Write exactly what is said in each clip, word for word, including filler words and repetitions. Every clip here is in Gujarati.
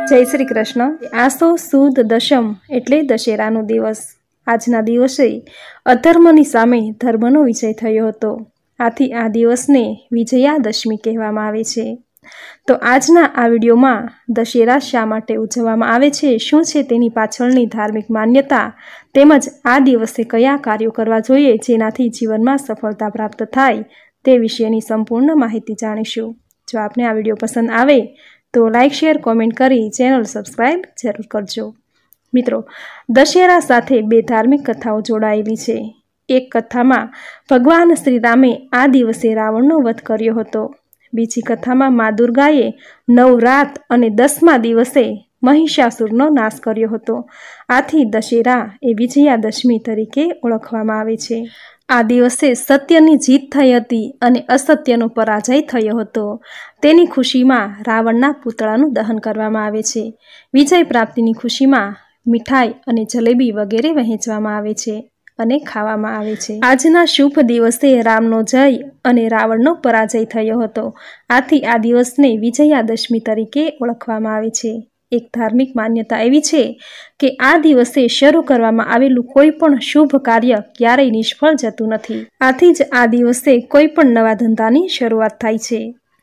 જય શ્રી કૃષ્ણ। આસો સુદ દશમ એટલે દશેરાનો દિવસ। આજના દિવસે અધર્મની સામે ધર્મનો વિજય થયો હતો, આથી આ દિવસને વિજયાદશમી કહેવામાં આવે છે। તો આજના આ વિડીયોમાં દશેરા શા માટે ઉજવવામાં આવે છે, શું છે તેની પાછળની ધાર્મિક માન્યતા, તેમજ આ દિવસે કયા કાર્યો કરવા જોઈએ જેનાથી જીવનમાં સફળતા પ્રાપ્ત થાય તે વિશેની સંપૂર્ણ માહિતી જાણીશું। જો આપને આ વિડીયો પસંદ આવે તો લાઇક શેર કોમેન્ટ કરી ચેનલ સબસ્ક્રાઈબ જરૂર કરજો। મિત્રો, દશેરા સાથે બે ધાર્મિક કથાઓ જોડાયેલી છે। એક કથામાં ભગવાન શ્રી રામે આ દિવસે રાવણનો વધ કર્યો હતો। બીજી કથામાં મા દુર્ગાએ નવ રાત અને દસમા દિવસે મહિષાસુરનો નાશ કર્યો હતો। આથી દશેરા એ વિજયાદશમી તરીકે ઓળખવામાં આવે છે। આ દિવસે સત્યની જીત થઈ હતી અને અસત્યનો પરાજય થયો હતો। તેની ખુશીમાં રાવણના પૂતળાનું દહન કરવામાં આવે છે। વિજય પ્રાપ્તિની ખુશીમાં મીઠાઈ અને જલેબી વગેરે વહેંચવામાં આવે છે અને ખાવામાં આવે છે। આજના શુભ દિવસે રામનો જય અને રાવણનો પરાજય થયો હતો, આથી આ દિવસને વિજયાદશમી તરીકે ઓળખવામાં આવે છે। એક ધાર્મિક માન્યતા એવી છે કે આ દિવસે શરૂ કરવામાં આવેલું કોઈ પણ શુભ કાર્ય ક્યારેય નિષ્ફળ જતું નથી, આથી જ આ દિવસે કોઈ પણ નવા ધંધાની શરૂઆત થાય છે।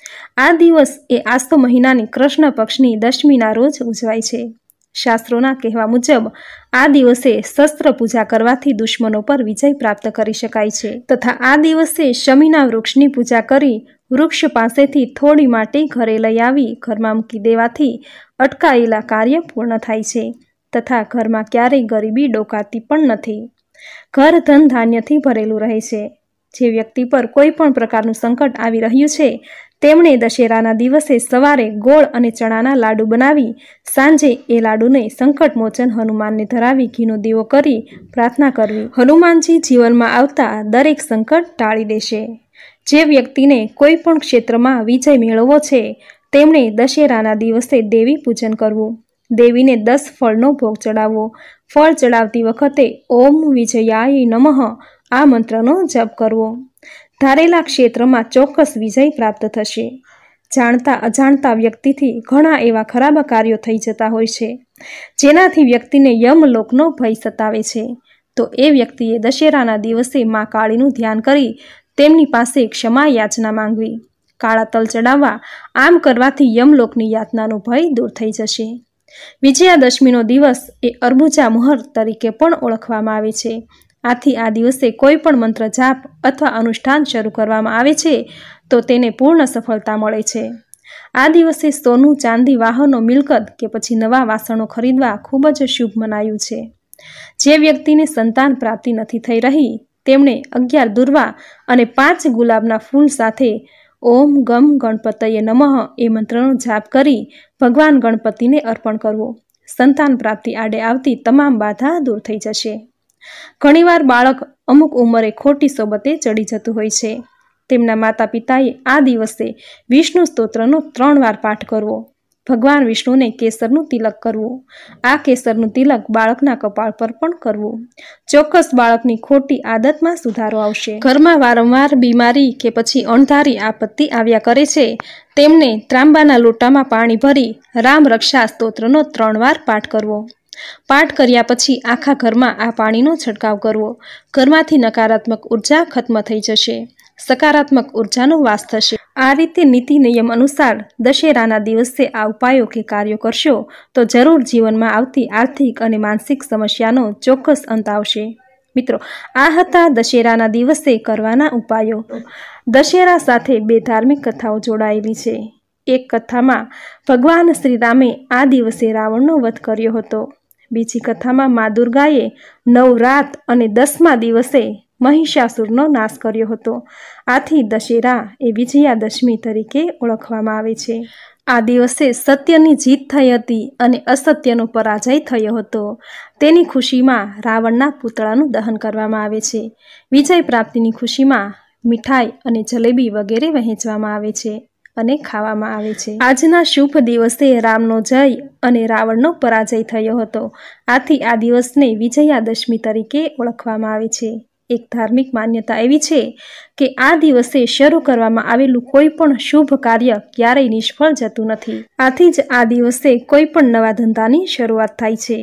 આ દિવસ એ આસો મહિનાની કૃષ્ણ પક્ષની દશમીના રોજ ઉજવાય છે। શાસ્ત્રોના કહેવા મુજબ આ દિવસે શસ્ત્ર પૂજા કરવાથી દુશ્મનો પર વિજય પ્રાપ્ત કરી શકાય છે, તથા આ દિવસે શમીના વૃક્ષની પૂજા કરી વૃક્ષ પાસેથી થોડી માટી ઘરે લઈ આવી ઘરમાં મૂકી દેવાથી અટકાયેલા કાર્ય પૂર્ણ થાય છે, તથા ઘરમાં ક્યારેય ગરીબી ડોકાતી પણ નથી। ઘર ધન ધાન્યથી ભરેલું રહે છે। જે વ્યક્તિ પર કોઈ પણ પ્રકારનું સંકટ આવી રહ્યું છે તેમણે દશેરાના દિવસે સવારે ગોળ અને ચણાના લાડુ બનાવી સાંજે એ લાડુને સંકટ મોચન હનુમાનને ધરાવી ઘીનો દીવો કરી પ્રાર્થના કરવી। હનુમાનજી જીવનમાં આવતા દરેક સંકટ ટાળી દેશે। જે વ્યક્તિને કોઈ પણ ક્ષેત્રમાં વિજય મેળવવો છે તેમણે દશેરાના દિવસે દેવી પૂજન કરવું, દેવીને દસ ફળનો ભોગ ચડાવવો। ફળ ચડાવતી વખતે ઓમ વિજયાય નમઃ આ મંત્રનો જપ કરવો। ધારેલા ક્ષેત્રમાં ચોક્કસ વિજય પ્રાપ્ત થશે। જાણતા અજાણતા વ્યક્તિથી ઘણા એવા ખરાબ કાર્યો થઈ જતા હોય છે જેનાથી વ્યક્તિને યમલોકનો ભય સતાવે છે, તો એ વ્યક્તિએ દશેરાના દિવસે મા કાળીનું ધ્યાન કરી તેમની પાસે ક્ષમા યાચના માંગવી, કાળા તલ ચડાવવા। આમ કરવાથી યમલોકની યાતનાનો ભય દૂર થઈ જશે। વિજયાદશમીનો દિવસ એ અર્બુજા મુહૂર્ત તરીકે પણ ઓળખવામાં આવે છે, આથી આ દિવસે કોઈ પણ મંત્ર જાપ અથવા અનુષ્ઠાન શરૂ કરવામાં આવે છે તો તેને પૂર્ણ સફળતા મળે છે। આ દિવસે સોનું, ચાંદી, વાહનો, મિલકત કે પછી નવા વાસણો ખરીદવા ખૂબ જ શુભ મનાયું છે। જે વ્યક્તિને સંતાન પ્રાપ્તિ નથી થઈ રહી તેમણે અગિયાર દુર્વા અને પાંચ ગુલાબના ફૂલ સાથે ઓમ ગમ ગણપતયે નમઃ એ મંત્રનો જાપ કરી ભગવાન ગણપતિને અર્પણ કરવો। સંતાન પ્રાપ્તિ આડે આવતી તમામ બાધા દૂર થઈ જશે। ઘણીવાર બાળક અમુક ઉંમરે ખોટી સોબતે ચડી જતું હોય છે, તેમના માતા પિતાએ આ દિવસે વિષ્ણુ સ્તોત્રનો ત્રણ વાર પાઠ કરવો, ભગવાન વિષ્ણુને કેસરનું તિલક કરવું। આ કેસરનું તિલક બાળકના કપાળ પર પણ કરવું। ચોક્કસ બાળકની ખોટી આદતમાં સુધારો આવશે। ઘરમાં વારંવાર બીમારી કે પછી અણધારી આપત્તિ આવ્યા કરે છે તેમને ત્રાંબાના લોટામાં પાણી ભરી રામ રક્ષા સ્તોત્રનો ત્રણ વાર પાઠ કરવો। પાઠ કર્યા પછી આખા ઘરમાં આ પાણીનો છંટકાવ કરવો। ઘરમાંથી નકારાત્મક ઉર્જા ખત્મ થઈ જશે, સકારાત્મક ઉર્જાનો વાસ થશે। આ રીતે નીતિ નિયમ અનુસાર દશેરાના દિવસે આ ઉપાયો કે કાર્યો કરશો તો જરૂર જીવનમાં આવતી આર્થિક અને માનસિક સમસ્યાનો ચોક્કસ અંત આવશે। મિત્રો, આ હતા દશેરાના દિવસે કરવાના ઉપાયો। દશેરા સાથે બે ધાર્મિક કથાઓ જોડાયેલી છે। એક કથામાં ભગવાન શ્રી રામે આ દિવસે રાવણનો વધ કર્યો હતો। બીજી કથામાં મા દુર્ગાએ નવ રાત અને દસમા દિવસે મહિષાસુરનો નાશ કર્યો હતો, આથી દશેરા એ વિજયાદશમી તરીકે ઓળખવામાં આવે છે। આ દિવસે સત્યની જીત થઈ હતી અને અસત્યનો પરાજય થયો હતો। તેની ખુશીમાં રાવણના પૂતળાનું દહન કરવામાં આવે છે। વિજય પ્રાપ્તિની ખુશીમાં મીઠાઈ અને જલેબી વગેરે વહેંચવામાં આવે છે અને ખાવામાં આવે છે। આજના શુભ દિવસે રામનો જય અને રાવણનો પરાજય થયો હતો, આથી આ દિવસને વિજયાદશમી તરીકે ઓળખવામાં આવે છે। એક ધાર્મિક માન્યતા એવી છે કે આ દિવસે શરૂ કરવામાં આવેલું કોઈ પણ શુભ કાર્ય ક્યારેય નિષ્ફળ જતું નથી. આથી જ આ દિવસે કોઈ પણ નવા ધંધાની શરૂઆત થાય છે.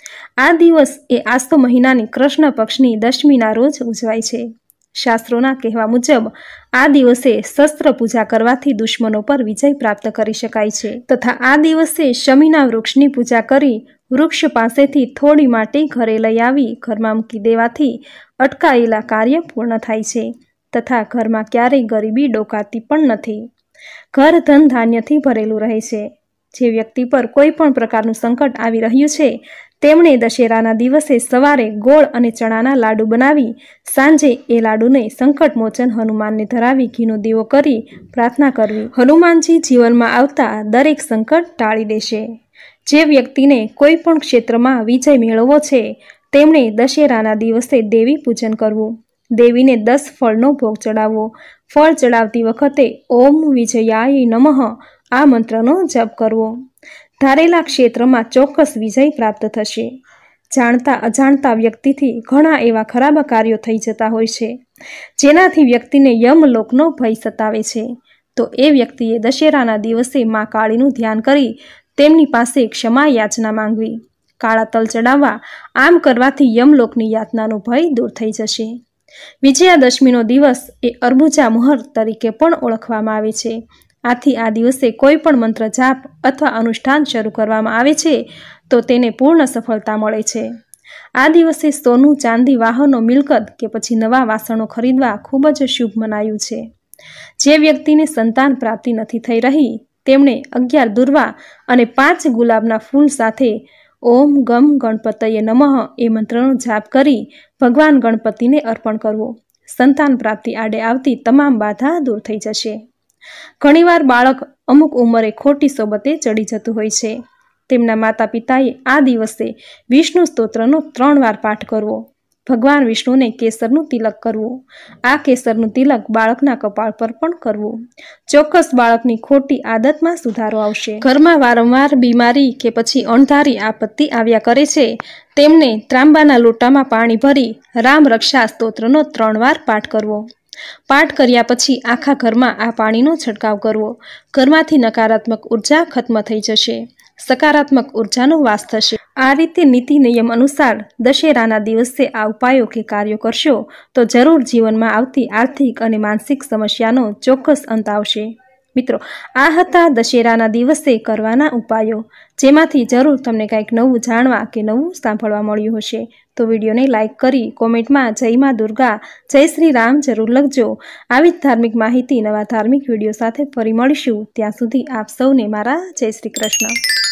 આ દિવસ એ આસો મહિનાની કૃષ્ણ પક્ષની દશમીના રોજ ઉજવાય છે. શાસ્ત્રોના કહેવા મુજબ આ દિવસે શસ્ત્ર પૂજા કરવાથી દુશ્મનો પર વિજય પ્રાપ્ત કરી શકાય છે તથા આ દિવસે શમીના વૃક્ષની પૂજા કરી વૃક્ષ પાસેથી થોડી માટી ઘરે લઈ આવી ઘરમાં મૂકી દેવાથી અટકાયેલા કાર્ય પૂર્ણ થાય છે તથા ઘરમાં ક્યારેય ગરીબી ડોકાતી પણ નથી. ઘર ધન ધાન્યથી ભરેલું રહે છે. જે વ્યક્તિ પર કોઈ પણ પ્રકારનું સંકટ આવી રહ્યું છે તેમણે દશેરાના દિવસે સવારે ગોળ અને ચણાના લાડુ બનાવી સાંજે એ લાડુને સંકટ મોચન હનુમાનને ધરાવી ઘીનો દીવો કરી પ્રાર્થના કરવી. હનુમાનજી જીવનમાં આવતા દરેક સંકટ ટાળી દેશે. જે વ્યક્તિને કોઈ પણ ક્ષેત્રમાં વિજય મેળવવો છે તેમણે દશેરાના દિવસે દેવી પૂજન કરવું. દેવીને દસ ફળનો ભોગ ચડાવવો. ફળ ચડાવતી વખતે ઓમ વિજયાય નમઃ આ મંત્રનો જપ કરવો. ધારેલા ક્ષેત્રમાં ચોક્કસ વિજય પ્રાપ્ત થશે. જાણતા અજાણતા વ્યક્તિથી ઘણા એવા ખરાબ કાર્યો થઈ જતા હોય છે જેનાથી વ્યક્તિને યમલોકનો ભય સતાવે છે. તો એ વ્યક્તિએ દશેરાના દિવસે મા કાળીનું ધ્યાન કરી તેમની પાસે ક્ષમા યાચના માંગવી. કાળા તલ ચડાવવા. આમ કરવાથી યમલોકની યાતનાનો ભય દૂર થઈ જશે. વિજયાદશમીનો દિવસ એ અર્બુજા મુહૂર્ત તરીકે પણ ઓળખવામાં આવે છે. આથી આ દિવસે કોઈ પણ મંત્ર જાપ અથવા અનુષ્ઠાન શરૂ કરવામાં આવે છે તો તેને પૂર્ણ સફળતા મળે છે. આ દિવસે સોનું, ચાંદી, વાહનો, મિલકત કે પછી નવા વાસણો ખરીદવા ખૂબ જ શુભ મનાયું છે. જે વ્યક્તિને સંતાન પ્રાપ્તિ નથી થઈ રહી તેમણે અગિયાર દુર્વા અને પાંચ ગુલાબના ફૂલ સાથે ઓમ ગમ ગણપતયે નમઃ એ મંત્રનો જાપ કરી ભગવાન ગણપતિને અર્પણ કરવો. સંતાન પ્રાપ્તિ આડે આવતી તમામ બાધા દૂર થઈ જશે. ઘણીવાર બાળક અમુક ઉંમરે ખોટી સોબતે ચડી જતું હોય છે. તેમના માતા પિતાએ આ દિવસે વિષ્ણુ સ્તોત્રનો ત્રણ વાર પાઠ કરવો. ભગવાન વિષ્ણુને કેસરનું તિલક કરવું. આ કેસરનું તિલક બાળકના કપાળ પર પણ કરવું. ચોક્કસ બાળકની ખોટી આદતમાં સુધારો આવશે. ઘરમાં વારંવાર બીમારી કે પછી અણધારી આપત્તિ આવ્યા કરે છે તેમને ત્રાંબાના લોટામાં પાણી ભરી રામ રક્ષા સ્તોત્રનો ત્રણ વાર પાઠ કરવો. પાઠ કર્યા પછી આખા ઘરમાં આ પાણીનો છંટકાવ કરવો. ઘરમાંથી નકારાત્મક ઉર્જા ખત્મ થઈ જશે. સકારાત્મક ઉર્જાનો વાસ થશે. આ રીતે નીતિ નિયમ અનુસાર દશેરાના દિવસે આ ઉપાયો કે કાર્યો કરશો તો જરૂર જીવનમાં આવતી આર્થિક અને માનસિક સમસ્યાનો ચોક્કસ અંત આવશે. મિત્રો, આ હતા દશેરાના દિવસે કરવાના ઉપાયો, જેમાંથી જરૂર તમને કંઈક નવું જાણવા કે નવું સાંભળવા મળ્યું હશે. તો વિડીયોને લાઇક કરી કોમેન્ટમાં જય મા દુર્ગા, જય શ્રી રામ જરૂર લખજો. આવી જ ધાર્મિક માહિતી નવા ધાર્મિક વિડીયો સાથે ફરી મળીશું. ત્યાં સુધી આપ સૌને મારા જય શ્રી કૃષ્ણ.